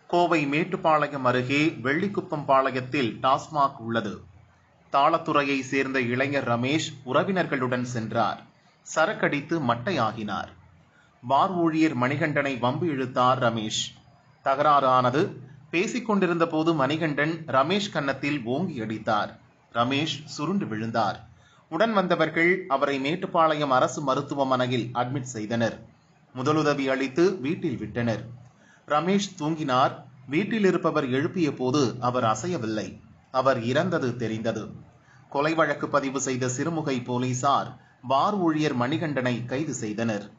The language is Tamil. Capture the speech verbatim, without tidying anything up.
கோவை மேட்டுப்பாளையம் அருகே வெள்ளிக்குப்பம் பாளையத்தில் டாஸ்மாக் உள்ளது. தாளத்துறையை சேர்ந்த இளைஞர் ரமேஷ் உறவினர்களுடன் சென்றார். சரக்கடித்து மட்டையாகினார். பார் ஊழியர் மணிகண்டனை வம்பு இழுத்தார் ரமேஷ். தகராறு ஆனது. பேசிக் கொண்டிருந்த போது மணிகண்டன் ரமேஷ் கன்னத்தில் ஓங்கி அடித்தார். ரமேஷ் சுருண்டு விழுந்தார். உடன் வந்தவர்கள் அவரை மேட்டுப்பாளையம் அரசு மருத்துவமனையில் அட்மிட் செய்தனர். முதலுதவி அளித்து வீட்டில் விட்டனர். ரமேஷ் தூங்கினார். வீட்டில் இருப்பவர் எழுப்பிய போது அவர் அசையவில்லை. அவர் இறந்தது தெரிந்தது. கொலை வழக்கு பதிவு செய்த சிறுமுகை போலீசார் பார் ஊழியர் மணிகண்டனை கைது செய்தனர்.